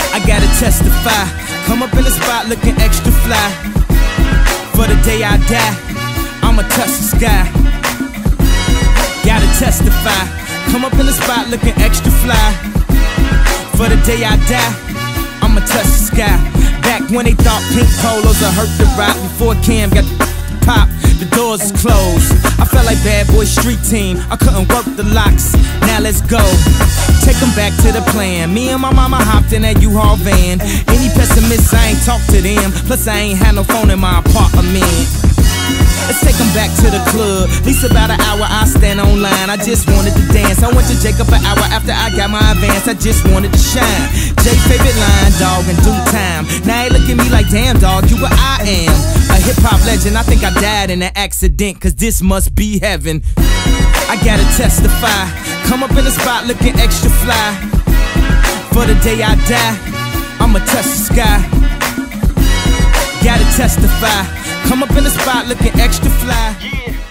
I gotta testify. Come up in the spot looking extra fly. For the day I die, I'ma touch the sky. Gotta testify. Come up in the spot looking extra fly. For the day I die, I'ma touch the sky. Back when they thought pink polos would hurt the rock. Before Cam got pop, the doors is closed. I felt like Bad Boy Street Team, I couldn't work the locks. Now let's go, take them back to the plan. Me and my mama hopped in that U-Haul van. Any pessimists, I ain't talk to them. Plus I ain't had no phone in my apartment. Let's take them back to the club. At least about an hour I stand online. I just wanted to dance. I went to Jacob an hour after I got my advance. I just wanted to shine. Jay favorite line, dog, in due time. Now they look at me like, damn dog, you what I am. A hip-hop legend, I think I died in an accident, cause this must be heaven. I gotta testify. Come up in the spot looking extra fly. For the day I die, I'ma touch the sky. Gotta testify. Come up in the spot looking extra fly.